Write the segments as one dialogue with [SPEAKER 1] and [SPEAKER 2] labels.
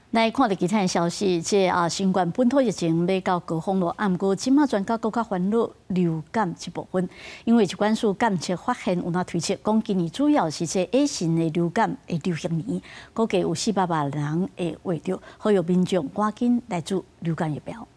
[SPEAKER 1] 来看到其他的消息，新冠本土疫情要到高峰了，不过今麦专家更加烦恼流感这部分，因为疾管署监测发现有那推测，讲今年主要是A型的流感的流行年，估计有400万人会患着，呼吁民众赶紧来做流感疫苗。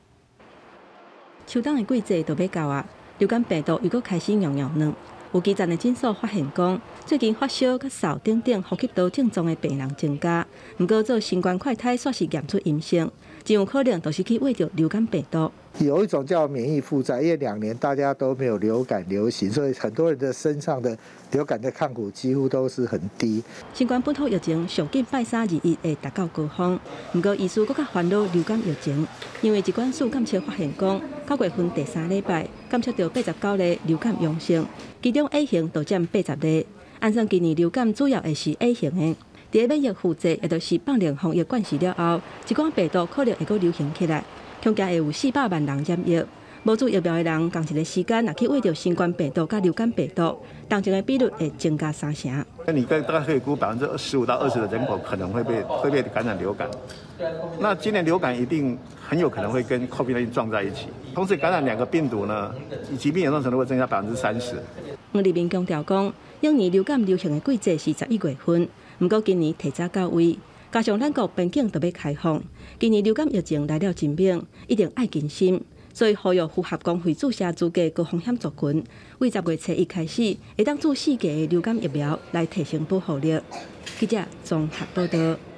[SPEAKER 2] 秋冬的季节就要到啊，流感病毒又搁开始痒痒软。有基层的诊所发现讲，最近发烧、甲嗽等呼吸道症状的病人增加，不过做新冠快筛却是验出阴性，真有可能就是去患着流感病毒。
[SPEAKER 3] 有一种叫免疫负债，因为2年大家都没有流感流行，所以很多人的身上的流感的抗体几乎都是很低。
[SPEAKER 2] 新冠本土疫情上紧拜3、2、1会达到高峰，不过医师更加烦恼流感疫情，因为疾管署监测发现讲，9月份第3礼拜监测到89例流感阳性，其中 A 型就占80例。按算今年流感主要会是 A 型的。第免疫负债，也就是放疗防疫灌洗了后，一款病毒可能会搁流行起来。恐惊会有400万人染疫，无做疫苗的人，同一个时间若去患着新冠病毒甲流感病毒，当中的比率会增加3成。
[SPEAKER 4] 那你大概可以估15%到20%的人口可能会被感染流感。那今年流感一定很有可能会跟 COVID-19 撞在一起，同时感染2个病毒呢，疾病严重程度会增加30%。
[SPEAKER 2] 黄立明强调讲，永年流感流行的季节是11月份，不过今年提早到位。加上咱国边境都要开放，今年流感疫情来了真猛，一定爱谨慎。所以呼吁符合公费注射资格高风险族群，为10月初1开始，会当注4价的流感疫苗来提升保护力。记者综合报道。